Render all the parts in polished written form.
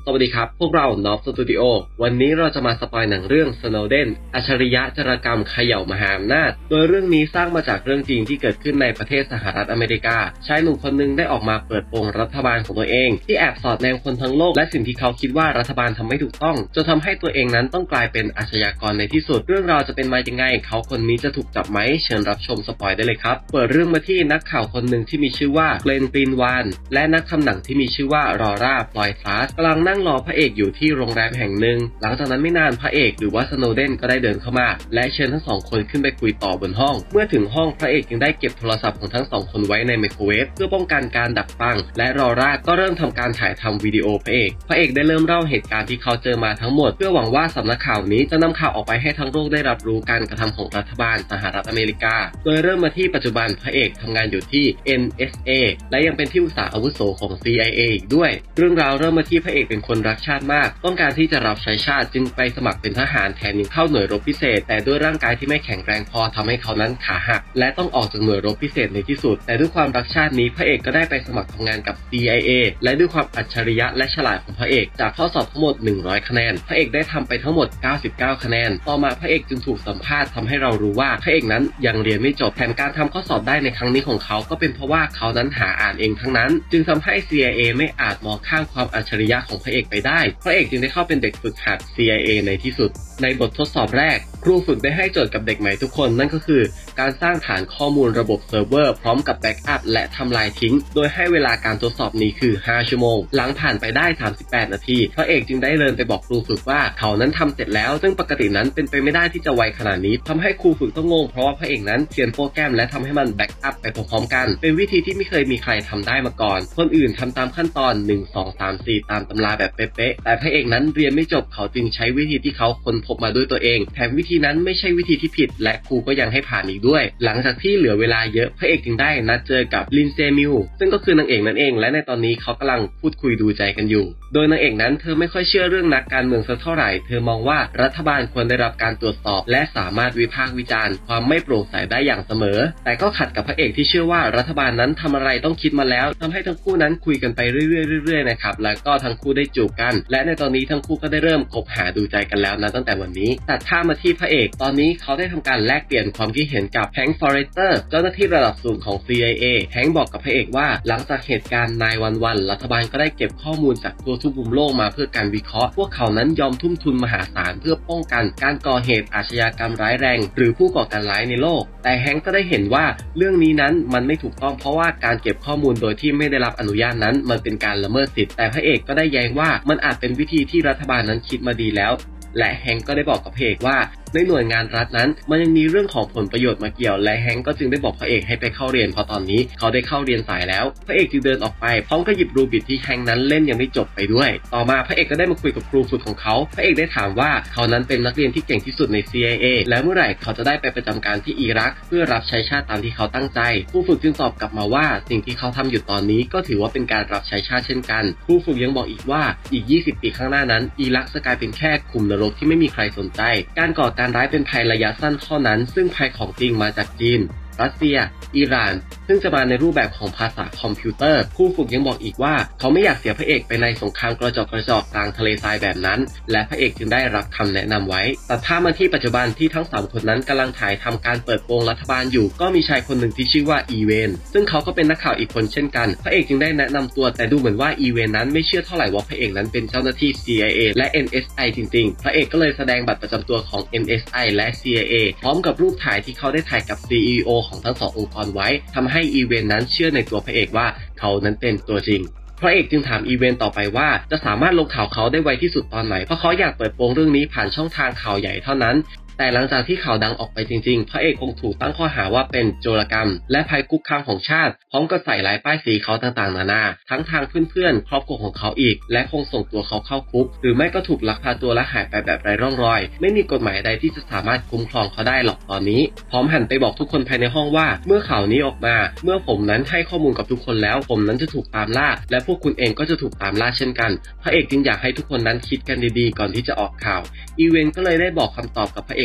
สวัสดีครับพวกเรา Nob Studio วันนี้เราจะมาสปอยหนังเรื่อง Snowden อัจฉริยะจารกรรมเขย่ามหาอำนาจโดยเรื่องนี้สร้างมาจากเรื่องจริงที่เกิดขึ้นในประเทศสหรัฐอเมริกาชายหนุ่มคนหนึ่งได้ออกมาเปิดโปงรัฐบาลของตัวเองที่แอบสอดแนมคนทั้งโลกและสิ่งที่เขาคิดว่ารัฐบาลทำไม่ถูกต้องจนทำให้ตัวเองนั้นต้องกลายเป็นอาชญากรในที่สุดเรื่องราวจะเป็นมายังไงเขาคนนี้จะถูกจับไหมเชิญรับชมสปอยได้เลยครับเปิดเรื่องมาที่นักข่าวคนหนึ่งที่มีชื่อว่าเกรน กรีนวานและนักทำหนังที่มีชื่อว่ารอร่า ฟลอยด์ ซาร์สกำลังนั่งรอพระเอกอยู่ที่โรงแรมแห่งหนึ่งหลังจากนั้นไม่นานพระเอกหรือว่าสโนเดนก็ได้เดินเข้ามาและเชิญทั้งสองคนขึ้นไปคุยต่อบนห้องเมื่อถึงห้องพระเอกจึงได้เก็บโทรศัพท์ของทั้งสองคนไว้ในไมโครเวฟเพื่อป้องกันการดักฟังและรอร่าก็เริ่มทำการถ่ายทำวิดีโอพระเอกได้เริ่มเล่าเหตุการณ์ที่เขาเจอมาทั้งหมดเพื่อหวังว่าสำนักข่าวนี้จะนำข่าวออกไปให้ทั้งโลกได้รับรู้การกระทำของรัฐบาลสหรัฐอเมริกาโดยเริ่มมาที่ปัจจุบันพระเอกทำงานอยู่ที่ NSA และยังเป็นที่ปรึกษาอาวุโสของ CIA อีกด้วยเรื่องราวเริ่มมาที่พระเอกเป็นคนรักชาติมากต้องการที่จะรับใช้ชาติจึงไปสมัครเป็นทหารแทนยังเข้าหน่วยรบพิเศษแต่ด้วยร่างกายที่ไม่แข็งแรงพอทำให้เขานั้นขาหักและต้องออกจากหน่วยรบพิเศษในที่สุดแต่ด้วยความรักชาตินี้พระเอกก็ได้ไปสมัครทำงานกับ CIA และด้วยความอัจฉริยะและฉลาดของพระเอกจากข้อสอบทั้งหมด100คะแนนพระเอกได้ทำไปทั้งหมด99คะแนนต่อมาพระเอกจึงถูกสัมภาษณ์ทำให้เรารู้ว่าพระเอกนั้นยังเรียนไม่จบแถมการทำข้อสอบได้ในครั้งนี้ของเขาก็เป็นเพราะว่าเขานั้นหาอ่านเองทั้งนั้นจึงทำให้ CIA ไม่อาจมองข้ามความอัจฉริยะของพระเอกไปได้พระเอกจึงได้เข้าเป็นเด็กฝึกหัด CIA ในที่สุดในบททดสอบแรกครูฝึกได้ให้โจทย์กับเด็กใหม่ทุกคนนั่นก็คือการสร้างฐานข้อมูลระบบเซิร์ฟเวอร์พร้อมกับแบ็กอัพและทำลายทิ้งโดยให้เวลาการทดสอบนี้คือ5ชั่วโมงหลังผ่านไปได้38นาทีพระเอกจึงได้เดินไปบอกครูฝึกว่าเขานั้นทำเสร็จแล้วซึ่งปกตินั้นเป็นไปไม่ได้ที่จะไวขนาดนี้ทำให้ครูฝึกต้องงงเพราะว่าพระเอกนั้นเขียนโปรแกรมและทำให้มันแบ็กอัพไปพร้อมๆกันเป็นวิธีที่ไม่เคยมีใครทำได้มาก่อนคนอื่นทำตามขั้นตอน1 2 3 4ตามตำราแบบเป๊ะๆแต่พระเอกนั้นเรียนไม่จบเขาจึงใช้วิธีที่เขาค้นพบมาด้วยตัวเองแถมวิธีนั้นไม่ใช่วิธีที่ผิดและครูก็ยังให้ผ่านอีกด้วยหลังจากที่เหลือเวลาเยอะพระเอกจึงได้นัดเจอกับลินเซมิลซึ่งก็คือนางเอกนั่นเองและในตอนนี้เขากำลังพูดคุยดูใจกันอยู่โดยนางเอกนั้นเธอไม่ค่อยเชื่อเรื่องนักการเมืองสักเท่าไหร่เธอมองว่ารัฐบาลควรได้รับการตรวจสอบและสามารถวิพากษ์วิจารณ์ความไม่โปร่งใสได้อย่างเสมอแต่ก็ขัดกับพระเอกที่เชื่อว่ารัฐบาลนั้นทำอะไรต้องคิดมาแล้วทำให้ทั้งคู่นั้นคุยกันไปเรื่อยๆนะครับแล้วก็ทั้งคู่ได้จูบกันและในตอนนี้ทั้งคู่ก็ได้เริ่มคบหาดูใจกันแล้วนะตั้งแต่วันนี้ตัดภาพมาที่พระเอกตอนนี้เขาได้ทำการแลกเปลี่ยนความคิดเห็นกับแฮงค์ ฟอเรสเตอร์เจ้าหน้าที่ระดับสูงของ CIA แฮงค์บอกกับพระเอกว่าหลังจากเหตุการณ์9/11รัฐบาลก็ได้เก็บข้อมูลจากทั่วทุกมุมโลกมาเพื่อการวิเคราะห์พวกเขานั้นยอมทุ่มทุนมหาศาลเพื่อป้องกันการก่อเหตุอาชญากรรมร้ายแรงหรือผู้ก่อการร้ายในโลกแต่แฮงค์ก็ได้เห็นว่าเรื่องนี้นั้นมันไม่ถูกต้องเพราะว่าการเก็บข้อมูลโดยที่ไม่ได้รับอนุญาตนั้นมันเป็นการละเมิดสิทธิ์แต่พระเอกก็ได้แย้งว่ามันอาจเป็นวิธีที่รัฐบาลนั้นคิดมาดีแล้วและแฮงก์ก็ได้บอกกับพระเอกว่าในหน่วยงานรัฐนั้นมันยังมีเรื่องของผลประโยชน์มาเกี่ยวและแฮงก์ก็จึงได้บอกพระเอกให้ไปเข้าเรียนเพราะตอนนี้เขาได้เข้าเรียนสายแล้วพระเอกจึงเดินออกไปพร้อมกับหยิบรูบิกที่แฮงก์นั้นเล่นยังไม่จบไปด้วยต่อมาพระเอกก็ได้มาคุยกับครูฝึกของเขาพระเอกได้ถามว่าเขานั้นเป็นนักเรียนที่เก่งที่สุดใน CIA และเมื่อไหร่เขาจะได้ไปประจำการที่อิรักเพื่อรับใช้ชาติตามที่เขาตั้งใจครูฝึกจึงตอบกลับมาว่าสิ่งที่เขาทำอยู่ตอนนี้ก็ถือว่าเป็นการรับใช้ชาติเช่นกันครูฝึกยังบอกอีกว่าอีก20ปีข้างหน้านั้นอิรักจะกลายเป็นแค่ขุมนรกที่ไม่มีใครสนใจการก่อการร้ายเป็นภัยระยะสั้นเท่านั้นซึ่งภัยของจริงมาจากจีนรัสเซียอิหร่านซึ่งจะมาในรูปแบบของภาษาคอมพิวเตอร์ครูฝึกยังบอกอีกว่าเขาไม่อยากเสียพระเอกไปในสงครามกระจอกกลางทะเลทรายแบบนั้นและพระเอกจึงได้รับคำแนะนำไว้ตัดภาพมาที่ปัจจุบันที่ทั้ง3คนนั้นกำลังถ่ายทำการเปิดโปงรัฐบาลอยู่ก็มีชายคนหนึ่งที่ชื่อว่าอีเวนซึ่งเขาก็เป็นนักข่าวอีกคนเช่นกันพระเอกจึงได้แนะนำตัวแต่ดูเหมือนว่าอีเวนนั้นไม่เชื่อเท่าไหร่ว่าพระเอกนั้นเป็นเจ้าหน้าที่ CIA และ NSA จริงๆพระเอกก็เลยแสดงบัตรประจำตัวของ NSA และ CIA พร้อมกับรูปถ่ายที่เขาได้ถ่ายกับ CEO ของทั้ง2องค์กรไว้ทำให้อีเวนนั้นเชื่อในตัวพระเอกว่าเขานั้นเป็นตัวจริงพระเอกจึงถามอีเวนต่อไปว่าจะสามารถลงข่าวเขาได้ไวที่สุดตอนไหนเพราะเขาอยากเปิดโปงเรื่องนี้ผ่านช่องทางข่าวใหญ่เท่านั้นแต่หลังจากที่ข่าวดังออกไปจริงๆพระเอกคงถูกตั้งข้อหาว่าเป็นโจรกรรมและภัยคุกคามของชาติพร้อมกับใส่ลายป้ายสีเขาต่างๆนานาทั้งทางเพื่อนๆครอบครัวของเขาอีกและคงส่งตัวเขาเข้าคุกหรือไม่ก็ถูกลักพาตัวและหายไปแบบไร้ร่องรอยไม่มีกฎหมายใดที่จะสามารถคุ้มครองเขาได้หรอกตอนนี้พร้อมหันไปบอกทุกคนภายในห้องว่าเมื่อข่าวนี้ออกมาเมื่อผมนั้นให้ข้อมูลกับทุกคนแล้วผมนั้นจะถูกตามล่าและพวกคุณเองก็จะถูกตามล่าเช่นกันพระเอกจึงอยากให้ทุกคนนั้นคิดกันดีๆก่อนที่จะออกข่าวอีเวนก็เลยได้บอกคำตอบกับพระเอก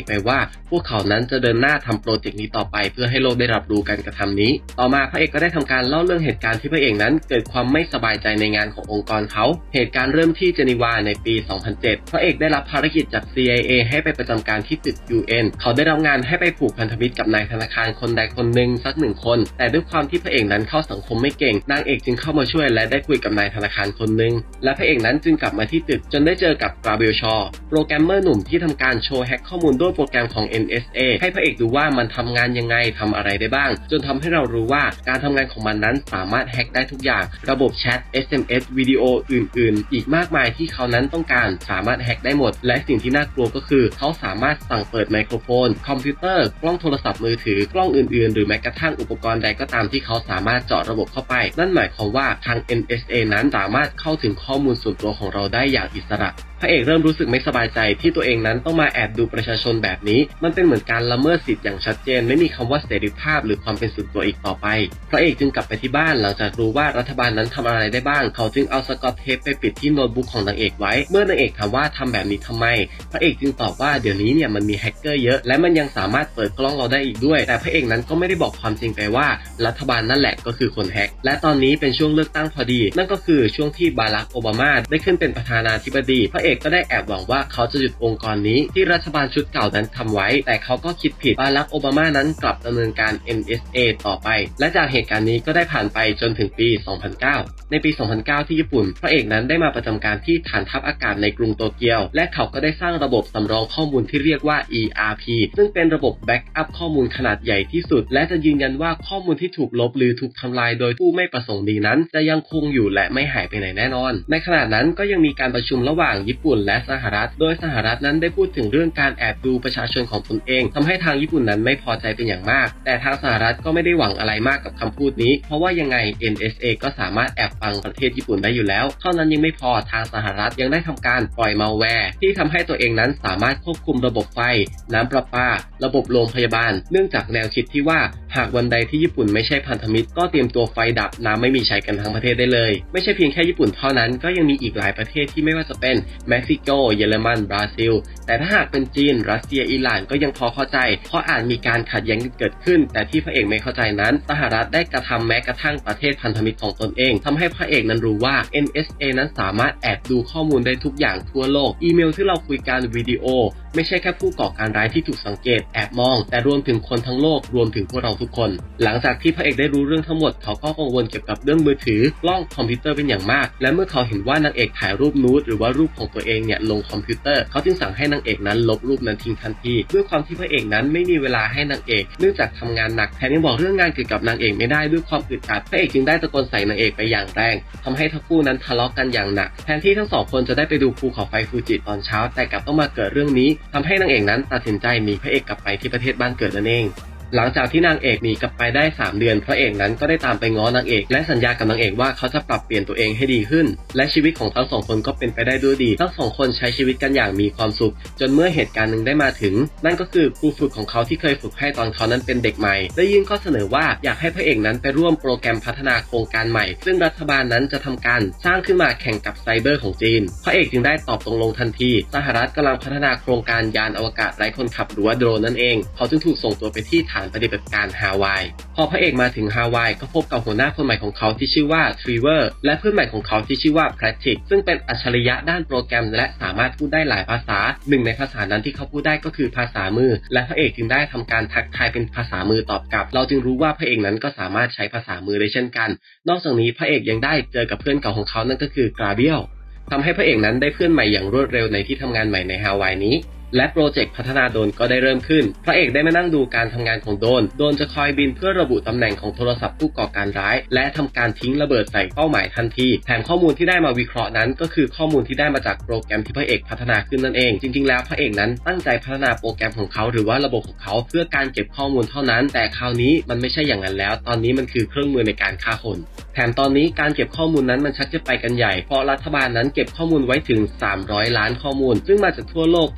อกไปว่าพวกเขานั้นจะเดินหน้าทำโปรเจกต์นี้ต่อไปเพื่อให้โลกได้รับรู้การกระทำนี้ต่อมาพระเอกก็ได้ทำการเล่าเรื่องเหตุการณ์ที่พระเอกนั้นเกิดความไม่สบายใจในงานขององค์กรเขาเหตุการณ์เริ่มที่เจนีวาในปี 2007 พระเอกได้รับภารกิจจาก CIA ให้ไปประจำการที่ตึก UN เขาได้รับงานให้ไปผูกพันธมิตรกับนายธนาคารคนใดคนหนึ่งสัก1 คนแต่ด้วยความที่พระเอกนั้นเข้าสังคมไม่เก่งนางเอกจึงเข้ามาช่วยและได้คุยกับนายธนาคารคนหนึ่งและพระเอกนั้นจึงกลับมาที่ตึกจนได้เจอกับกราเบลชอโปรแกรมเมอร์หนุ่มที่ทำการโชว์แฮกข้อมูลด้วยโปรแกรมของ NSA ให้พระเอกดูว่ามันทำงานยังไงทำอะไรได้บ้างจนทำให้เรารู้ว่าการทำงานของมันนั้นสามารถแฮกได้ทุกอย่างระบบแชท SMS วิดีโออื่นๆอีกมากมายที่เขานั้นต้องการสามารถแฮกได้หมดและสิ่งที่น่ากลัวก็คือเขาสามารถสั่งเปิดไมโครโฟนคอมพิวเตอร์กล้องโทรศัพท์มือถือกล้องอื่นๆหรือแม้กระทั่งอุปกรณ์ใดก็ตามที่เขาสามารถเจาะระบบเข้าไปนั่นหมายความว่าทาง NSA นั้นสามารถเข้าถึงข้อมูลส่วนตัวของเราได้อย่างอิสระพระเอกเริ่มรู้สึกไม่สบายใจที่ตัวเองนั้นต้องมาแอบดูประชาชนแบบนี้มันเป็นเหมือนการละเมิดสิทธิ์อย่างชัดเจนไม่มีคำว่าเสรีภาพหรือความเป็นส่วนตัวอีกต่อไปพระเอกจึงกลับไปที่บ้านหลังจากรู้ว่ารัฐบาลนั้นทำอะไรได้บ้างเขาจึงเอาสกอตเทปไปปิดที่โน้ตบุ๊กของนางเอกไว้เมื่อนางเอกถามว่าทำแบบนี้ทำไมพระเอกจึงตอบว่าเดี๋ยวนี้เนี่ยมันมีแฮกเกอร์เยอะและมันยังสามารถเปิดกล้องเราได้อีกด้วยแต่พระเอกนั้นก็ไม่ได้บอกความจริงไปว่ารัฐบาลนั่นแหละก็คือคนแฮกและตอนนี้เป็นช่วงเลือกตั้งพอดีนั่นก็คือช่วงที่บารักโอบามาได้ขึ้นเป็นประธานาธิบดีพระเอกก็ได้แอบหวังว่าเขาจะหยุดองค์กรนี้ที่รัฐบาลชุดเก่านั้นทำไว้แต่เขาก็คิดผิดบารักโอบามานั้นกลับดำเนินการ NSA ต่อไปและจากเหตุการณ์นี้ก็ได้ผ่านไปจนถึงปี 2009 ในปี 2009 ที่ญี่ปุ่นพระเอกนั้นได้มาประจำการที่ฐานทัพอากาศในกรุงโตเกียวและเขาก็ได้สร้างระบบสำรองข้อมูลที่เรียกว่า ERP ซึ่งเป็นระบบแบ็กอัพข้อมูลขนาดใหญ่ที่สุดและจะยืนยันว่าข้อมูลที่ถูกลบหรือถูกทำลายโดยผู้ไม่ประสงค์ดีนั้นจะยังคงอยู่และไม่หายไปไหนแน่นอนในขณะนั้นก็ยังมีการประชุมระหว่างญี่ปุ่นและสหรัฐโดยสหรัฐนั้นได้พูดถึงเรื่องการแอบดูประชาชนของตนเองทำให้ทางญี่ปุ่นนั้นไม่พอใจเป็นอย่างมากแต่ทางสหรัฐก็ไม่ได้หวังอะไรมากกับคำพูดนี้เพราะว่ายังไง NSA ก็สามารถแอบฟังประเทศญี่ปุ่นได้อยู่แล้วเท่านั้นยังไม่พอทางสหรัฐยังได้ทำการปล่อยมัลแวร์ที่ทำให้ตัวเองนั้นสามารถควบคุมระบบไฟน้ำประปาระบบโรงพยาบาลเนื่องจากแนวคิดที่ว่าหากวันใดที่ญี่ปุ่นไม่ใช่พันธมิตรก็เตรียมตัวไฟดับน้ำไม่มีใช้กันทั้งประเทศได้เลยไม่ใช่เพียงแค่ญี่ปุ่นเท่านั้นก็ยังมีอีกหลายประเทศที่ไม่ว่าจะเป็นเม็กซิโกเยอรมันบราซิลแต่ถ้าหากเป็นจีนรัสเซียอิหร่านก็ยังพอเข้าใจเพราะอาจมีการขัดแย้งเกิดขึ้นแต่ที่พระเอกไม่เข้าใจนั้นสหรัฐได้กระทำแม้กระทั่งประเทศพันธมิตรของตนเองทำให้พระเอกนั้นรู้ว่า NSA นั้นสามารถแอบดูข้อมูลได้ทุกอย่างทั่วโลกอีเมลที่เราคุยกันวิดีโอไม่ใช่แค่ผู้ก่อการร้ายที่ถูกสังเกตแอบมองแต่รวมถึงคนทั้งโลกรวมถึงพวกเราทุกคนหลังจากที่พระเอกได้รู้เรื่องทั้งหมดเขาก็กังวลเกี่ยวกับเรื่องมือถือกล้องคอมพิวเตอร์เป็นอย่างมากและเมื่อเขาเห็นว่านางเอกถ่ายรูปนูดหรือว่ารูปของตัวเองเนี่ยลงคอมพิวเตอร์เขาจึงสั่งให้นางเอกนั้นลบรูปนั้นทิ้งทันทีด้วยความที่พระเอกนั้นไม่มีเวลาให้นางเอกเนื่องจากทำงานหนักแถมยังบอกเรื่องงานเกี่ยวกับนางเอกไม่ได้ด้วยความอึดอัดพระเอกจึงได้ตะโกนใส่นางเอกไปอย่างแรงทำให้ทั้งคู่นั้นทะเลาะกันอย่างหนักแทนที่ทั้งสองคนจะได้ไปดูภูเขาไฟฟูจิตอนเช้าแต่กลับต้องมาเกิดเรื่องนี้ทำให้นางเอกนั้นตัดสินใจหนีพระเอกกลับไปที่ประเทศบ้านเกิดนั่นเองหลังจากที่นางเอกหนีกลับไปได้3 เดือนพระเอกนั้นก็ได้ตามไปง้อนางเอกและสัญญากับนางเอกว่าเขาจะปรับเปลี่ยนตัวเองให้ดีขึ้นและชีวิตของทั้งสองคนก็เป็นไปได้ด้วยดีทั้งสองคนใช้ชีวิตกันอย่างมีความสุขจนเมื่อเหตุการณ์หนึ่งได้มาถึงนั่นก็คือครูฝึกของเขาที่เคยฝึกให้ตอนเขานั้นเป็นเด็กใหม่ได้ยื่นข้อเสนอว่าอยากให้พระเอกนั้นไปร่วมโปรแกรมพัฒนาโครงการใหม่ซึ่งรัฐบาลนั้นจะทำการสร้างขึ้นมาแข่งกับไซเบอร์ของจีนพระเอกจึงได้ตอบตกลงทันทีสหรัฐกำลังพัฒนาโครงการยานอวกาศไร้คนขับหรือว่าโดรนนั่นเองเขาจึงถูกส่งตัวไปที่ฐานปฏิบัติการฮาวายพอพระเอกมาถึงฮาวายก็พบกับหัวหน้าคนใหม่ของเขาที่ชื่อว่าทรีเวอร์และเพื่อนใหม่ของเขาที่ชื่อว่าแพทริกซึ่งเป็นอัจฉริยะด้านโปรแกรมและสามารถพูดได้หลายภาษาหนึ่งในภาษานั้นที่เขาพูดได้ก็คือภาษามือและพระเอกจึงได้ทำการทักทายเป็นภาษามือตอบกลับเราจึงรู้ว่าพระเอกนั้นก็สามารถใช้ภาษามือได้เช่นกันนอกจากนี้พระเอกยังได้เจอกับเพื่อนเก่าของเขานั่นก็คือกราเบียลทำให้พระเอกนั้นได้เพื่อนใหม่อย่างรวดเร็วในที่ทำงานใหม่ในฮาวายนี้และโปรเจกต์พัฒนาโดรนก็ได้เริ่มขึ้นพระเอกได้มานั่งดูการทำงานของโดรนจะคอยบินเพื่อระบุตำแหน่งของโทรศัพท์ผู้ก่อการร้ายและทำการทิ้งระเบิดใส่เป้าหมายทันทีแถมข้อมูลที่ได้มาวิเคราะห์นั้นก็คือข้อมูลที่ได้มาจากโปรแกรมที่พระเอกพัฒนาขึ้นนั่นเองจริงๆแล้วพระเอกนั้นตั้งใจพัฒนาโปรแกรมของเขาหรือว่าระบบของเขาเพื่อการเก็บข้อมูลเท่านั้นแต่คราวนี้มันไม่ใช่อย่างนั้นแล้วตอนนี้มันคือเครื่องมือในการฆ่าคนแถมตอนนี้การเก็บข้อมูลนั้นมันชักจะไปกันใหญ่เพราะรัฐบาลนั้นเก็บข้อมูลไว้ถึง300 ล้านข้อมูลซึ่งมาจากทั่วโลกแถมยังเก็บ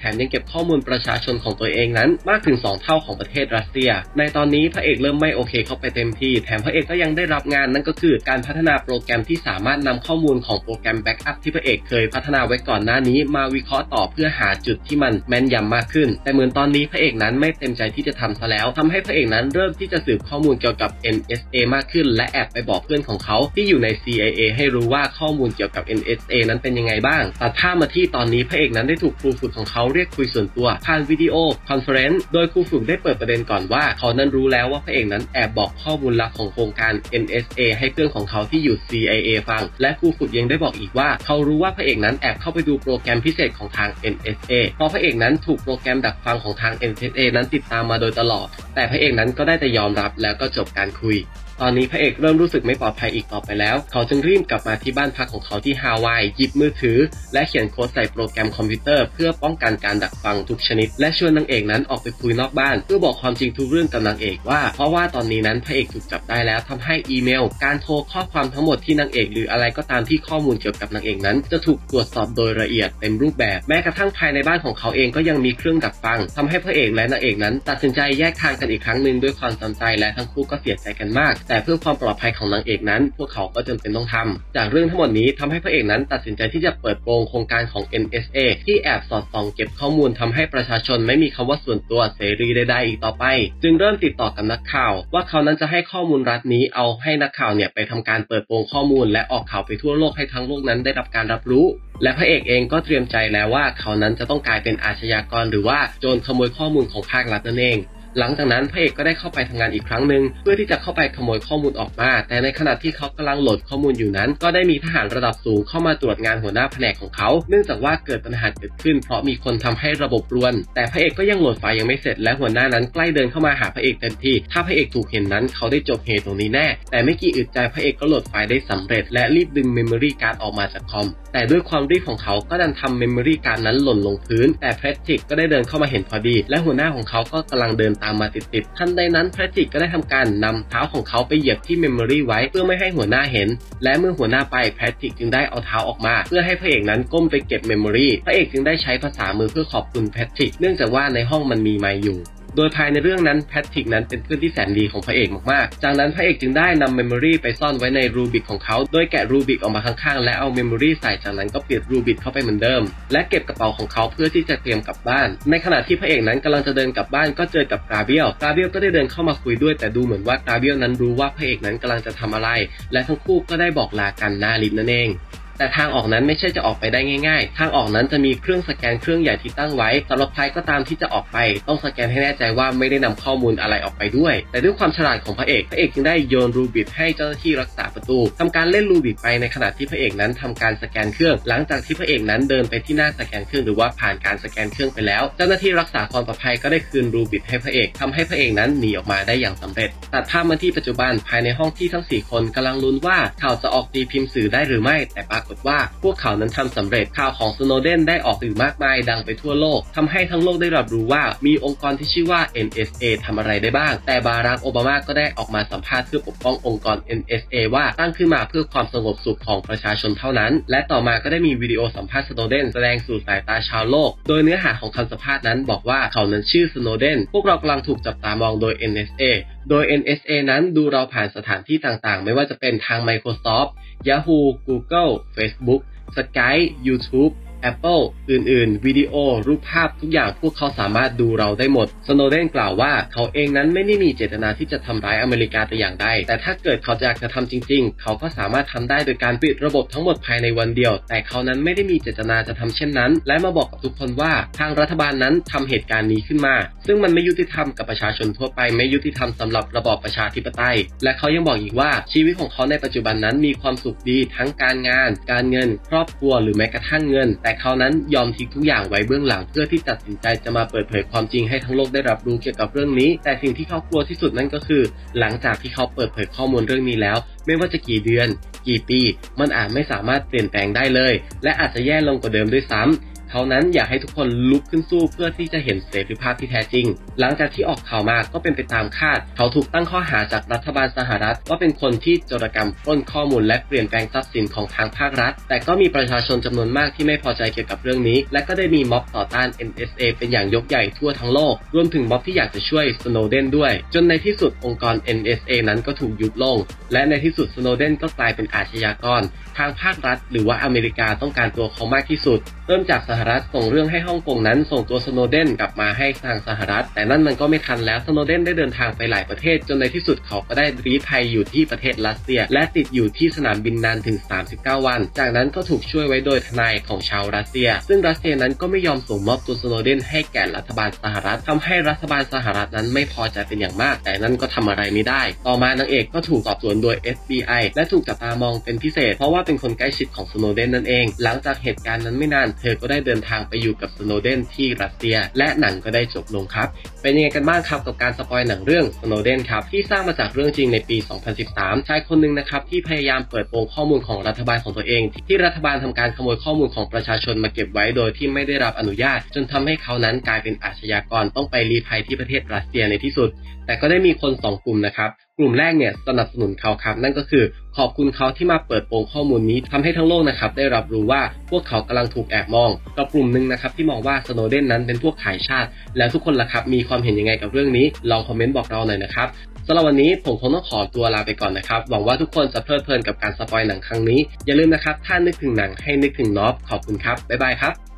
ข้อมูลประชาชนของตัวเองนั้นมากถึง2เท่าของประเทศรัสเซียในตอนนี้พระเอกเริ่มไม่โอเคเข้าไปเต็มที่แถมพระเอกก็ยังได้รับงานนั่นก็คือการพัฒนาโปรแกรมที่สามารถนำข้อมูลของโปรแกรมแบ็กอัพที่พระเอกเคยพัฒนาไว้ก่อนหน้านี้มาวิเคราะห์ต่อเพื่อหาจุดที่มันแม่นยำมากขึ้นแต่เหมือนตอนนี้พระเอกนั้นไม่เต็มใจที่จะทำซะแล้วทำให้พระเอกนั้นเริ่มที่จะสืบข้อมูลเกี่ยวกับ NSA มากขึ้นและแอบไปบอกเพื่อนของเขาที่อยู่ใน CIA ให้รู้ว่าข้อมูลเกี่ยวกับ NSA นั้นเป็นยังไงบ้างตัดภาพมาที่ตอนนี้พระเอกนั้นได้ถูกครูฝึกของเขาเรียกคุยส่วนตัวผ่านวิดีโอคอนเฟอเรนซ์โดยครูฝึกได้เปิดประเด็นก่อนว่าเขานั้นรู้แล้วว่าพระเอกนั้นแอบบอกข้อมูลลับของโครงการ NSA ให้เพื่อนของเขาที่อยู่ CIA ฟังและครูฝึกยังได้บอกอีกว่าเขารู้ว่าพระเอกนั้นแอบเข้าไปดูโปรแกรมพิเศษของทาง NSA เพราะพระเอกนั้นถูกโปรแกรมดักฟังของทาง NSA นั้นติดตามมาโดยตลอดแต่พระเอกนั้นก็ได้แต่ยอมรับแล้วก็จบการคุยตอนนี้พระเอกเริ่มรู้สึกไม่ปลอดภัยอีกต่อไปแล้วเขาจึงรีบกลับมาที่บ้านพักของเขาที่ฮาวายหยิบมือถือและเขียนโค้ดใส่โปรแกรมคอมพิวเตอร์เพื่อป้องกันการดักฟังทุกชนิดและชวนนางเอกนั้นออกไปคุยนอกบ้านเพื่อบอกความจริงทุกเรื่องกับนางเอกว่าเพราะว่าตอนนี้นั้นพระเอกถูกจับได้แล้วทำให้อีเมลการโทรข้อความทั้งหมดที่นางเอกหรืออะไรก็ตามที่ข้อมูลเกี่ยวกับนางเอกนั้นจะถูกตรวจสอบโดยละเอียดเต็มรูปแบบแม้กระทั่งภายในบ้านของเขาเองก็ยังมีเครื่องดักฟังทำให้พระเอกและนางเอกนั้นตัดสินใจแยกทางกันอีกครั้งหนึ่งด้วยความจำใจและทั้งคู่ก็เสียใจกันมากแต่เพื่อความปลอดภัยของนางเอกนั้นพวกเขาก็จำเป็นต้องทำจากเรื่องทั้งหมดนี้ทำให้พระเอกนั้นตัดสินใจที่จะเปิดโปงโครงการของ NSA ที่แอบสอดส่องเก็บข้อมูลทำให้ประชาชนไม่มีคำว่าส่วนตัวเสรีใดๆอีกต่อไปจึงเริ่มติดต่อกับนักข่าวว่าเขานั้นจะให้ข้อมูลรัฐนี้เอาให้นักข่าวไปทำการเปิดโปงข้อมูลและออกข่าวไปทั่วโลกให้ทั้งโลกนั้นได้รับการรับรู้และพระเอกเองก็เตรียมใจแล้วว่าเขานั้นจะต้องกลายเป็นอาชญากรหรือว่าโจรขโมยข้อมูลของภาครัฐนั่นเองหลังจากนั้นพระเอกก็ได้เข้าไปทำงานอีกครั้งหนึ่งเพื่อที่จะเข้าไปขโมยข้อมูลออกมาแต่ในขณะที่เขากำลังโหลดข้อมูลอยู่นั้นก็ได้มีทหารระดับสูงเข้ามาตรวจงานหัวหน้าแผนกของเขาเนื่องจากว่าเกิดปัญหาเกิดขึ้นเพราะมีคนทำให้ระบบรวนแต่พระเอกก็ยังโหลดไฟล์ยังไม่เสร็จและหัวหน้านั้นใกล้เดินเข้ามาหาพระเอกเต็มที่ถ้าพระเอกถูกเห็นนั้นเขาได้จบเหตุตรงนี้แน่แต่ไม่กี่อึดใจพระเอกก็โหลดไฟล์ได้สำเร็จและรีบดึงเมมโมรี่การ์ดออกมาจากคอมแต่ด้วยความรีบของเขาก็ดันทำเมมโมรี่การ์ดนั้นหล่นลงพื้นแต่แพทริกก็ได้เดินเข้ามาเห็นพอดีและหัวหน้าของเขาก็กำลังเดินตามมาติดทันใดนั้นแพทริกก็ได้ทำการนำเท้าของเขาไปเหยียบที่เมมโมรี่ไว้เพื่อไม่ให้หัวหน้าเห็นและเมื่อหัวหน้าไปแพทริกจึงได้เอาเท้าออกมาเพื่อให้พระเอกนั้นก้มไปเก็บเมมโมรี่พระเอกจึงได้ใช้ภาษามือเพื่อขอบคุณแพทริกเนื่องจากว่าในห้องมันมีไมค์อยู่โดยภายในเรื่องนั้นแพทริกนั้นเป็นเพื่อนที่แสนดีของพระเอกมากๆจากนั้นพระเอกจึงได้นำเมมโมรี่ไปซ่อนไว้ในรูบิกของเขาโดยแกะรูบิกออกมาข้างๆและเอาเมมโมรี่ใส่จากนั้นก็เปลี่ยนรูบิกเข้าไปเหมือนเดิมและเก็บกระเป๋าของเขาเพื่อที่จะเตรียมกลับบ้านในขณะที่พระเอกนั้นกำลังจะเดินกลับบ้านก็เจอกับกราเบียลก็ได้เดินเข้ามาคุยด้วยแต่ดูเหมือนว่ากราเบียลนั้นรู้ว่าพระเอกนั้นกำลังจะทำอะไรและทั้งคู่ก็ได้บอกลากันหน้าลิฟต์นั่นเองแต่ทางออกนั้นไม่ใช่จะออกไปได้ง่ายๆทางออกนั้นจะมีเครื่องสแกนเครื่องใหญ่ที่ตั้งไว้สำหรับใครก็ตามที่จะออกไปต้องสแกนให้แน่ใจว่าไม่ได้นำข้อมูลอะไรออกไปด้วยแต่ด้วยความฉลาดของพระเอกจึงได้โยนรูบิกให้เจ้าหน้าที่รักษาประตูทำการเล่นรูบิกไปในขณะที่พระเอกนั้นทำการสแกนเครื่องหลังจากที่พระเอกนั้นเดินไปที่หน้าสแกนเครื่องหรือว่าผ่านการสแกนเครื่องไปแล้วเจ้าหน้าที่รักษาความปลอดภัยก็ได้คืนรูบิกให้พระเอกทำให้พระเอกนั้นหนีออกมาได้อย่างสำเร็จตัดภาพมาที่ปัจจุบันภายในห้องที่ทั้ง4คนกำลังลุ้นว่าข่าวจะออกตีพิมพ์สื่อได้หรือไม่แต่ปรากฏว่าพวกเขานั้นทำสำเร็จข่าวของสโนเดนได้ออกสื่อมากมายดังไปทั่วโลกทำให้ทั้งโลกได้รับรู้ว่ามีองค์กรที่ชื่อว่า NSA ทำอะไรได้บ้างแต่บารักโอบามาก็ได้ออกมาสัมภาษณ์เพื่อปกป้ององค์กร NSA ว่าตั้งขึ้นมาเพื่อความสงบสุขของประชาชนเท่านั้นและต่อมาก็ได้มีวิดีโอสัมภาษณ์สโนเดนแสดงสู่สายตาชาวโลกโดยเนื้อหาของคำสัมภาษณ์นั้นบอกว่าเขานั้นชื่อสโนเดนพวกเรากำลังถูกจับตามองโดย NSA โดย NSA นั้นดูเราผ่านสถานที่ต่างๆไม่ว่าจะเป็นทาง Microsoft Yahoo Google Facebook Skype YouTube Apple อื่นๆวิดีโอรูปภาพทุกอย่างพวกเขาสามารถดูเราได้หมดสโนเดนกล่าวว่าเขาเองนั้นไม่ได้มีเจตนาที่จะทำร้ายอเมริกาแต่อย่างใดแต่ถ้าเกิดเขาอยากจะทำจริงๆเขาก็สามารถทำได้โดยการปิดระบบทั้งหมดภายในวันเดียวแต่เขานั้นไม่ได้มีเจตนาจะทำเช่นนั้นและมาบอกกับทุกคนว่าทางรัฐบาลนั้นทำเหตุการณ์นี้ขึ้นมาซึ่งมันไม่ยุติธรรมกับประชาชนทั่วไปไม่ยุติธรรมสำหรับระบอบประชาธิปไตยและเขายังบอกอีกว่าชีวิตของเขาในปัจจุบันนั้นมีความสุขดีทั้งการงานการเงินครอบครัวหรือแม้กระทั่งเงินแต่เขานั้นยอมทิ้งทุกอย่างไว้เบื้องหลังเพื่อที่ตัดสินใจจะมาเปิดเผยความจริงให้ทั้งโลกได้รับรู้เกี่ยวกับเรื่องนี้แต่สิ่งที่เขากลัวที่สุดนั่นก็คือหลังจากที่เขาเปิดเผยข้อมูลเรื่องนี้แล้วไม่ว่าจะกี่เดือนกี่ปีมันอาจไม่สามารถเปลี่ยนแปลงได้เลยและอาจจะแย่ลงกว่าเดิมด้วยซ้ำเขานั้นอยากให้ทุกคนลุกขึ้นสู้เพื่อที่จะเห็นเสรีภาพที่แท้จริงหลังจากที่ออกข่าวมาก็เป็นไปตามคาดเขาถูกตั้งข้อหาจากรัฐบาลสหรัฐว่าเป็นคนที่โจรกรรมปล้นข้อมูลและเปลี่ยนแปลงทรัพย์สินของทางภาครัฐแต่ก็มีประชาชนจำนวนมากที่ไม่พอใจเกี่ยวกับเรื่องนี้และก็ได้มีม็อบต่อต้าน NSA เป็นอย่างยกใหญ่ทั่วทั้งโลกรวมถึงม็อบที่อยากจะช่วยสโนเดนด้วยจนในที่สุดองค์กร NSA นั้นก็ถูกยุบลงและในที่สุดสโนเดนก็กลายเป็นอาชญากรทางภาครัฐหรือว่าอเมริกาต้องการตัวเขามากที่สุดเริ่มจากสหรัฐส่งเรื่องให้ฮ่องกงนั้นส่งตัวสโนเดนกลับมาให้ทางสหรัฐแต่นั่นมันก็ไม่ทันแล้วสโนเดนได้เดินทางไปหลายประเทศจนในที่สุดเขาก็ได้ลี้ภัยอยู่ที่ประเทศรัสเซียและติดอยู่ที่สนามบินนานถึง39วันจากนั้นก็ถูกช่วยไว้โดยทนายของชาวรัสเซียซึ่งรัสเซียนั้นก็ไม่ยอมส่งมอบตัวสโนเดนให้แก่รัฐบาลสหรัฐทำให้รัฐบาลสหรัฐนั้นไม่พอใจเป็นอย่างมากแต่นั่นก็ทำอะไรไม่ได้ต่อมานางเอกก็ถูกสอบสวนโดย FBI และถูกจับตามองเป็นพิเศษเพราะว่าเป็นคนใกล้ชิดของสโนเดนนั่นเองหลังจากเหตุการณ์นั้นไม่นานเธอก็ได้เดินทางไปอยู่กับสโนเดนที่รัสเซียและหนังก็ได้จบลงครับเป็นยังไงกันบ้างครับกับการสปอยหนังเรื่องสโนเดนครับที่สร้างมาจากเรื่องจริงในปี 2013 ชายคนหนึ่งนะครับที่พยายามเปิดโปงข้อมูลของรัฐบาลของตัวเองที่รัฐบาลทำการขโมยข้อมูลของประชาชนมาเก็บไว้โดยที่ไม่ได้รับอนุญาตจนทำให้เขานั้นกลายเป็นอาชญากรต้องไปลี้ภัยที่ประเทศรัสเซียในที่สุดแต่ก็ได้มีคน2 กลุ่มนะครับกลุ่มแรกเนี่ยสนับสนุนเขาครับนั่นก็คือขอบคุณเขาที่มาเปิดโปงข้อมูลนี้ทำให้ทั้งโลกนะครับได้รับรู้ว่าพวกเขากำลังถูกแอบมองกับกลุ่มหนึ่งนะครับที่มองว่าสโนเดนนั้นเป็นพวกขายชาติแล้วทุกคนล่ะครับมีความเห็นยังไงกับเรื่องนี้ลองคอมเมนต์บอกเราหน่อยนะครับสำหรับวันนี้ผมคงต้องขอตัวลาไปก่อนนะครับหวังว่าทุกคนจะเพลิดเพลินกับการสปอยหนังครั้งนี้อย่าลืมนะครับถ้านึกถึงหนังให้นึกถึงน็อปขอบคุณครับบ๊ายบายครับ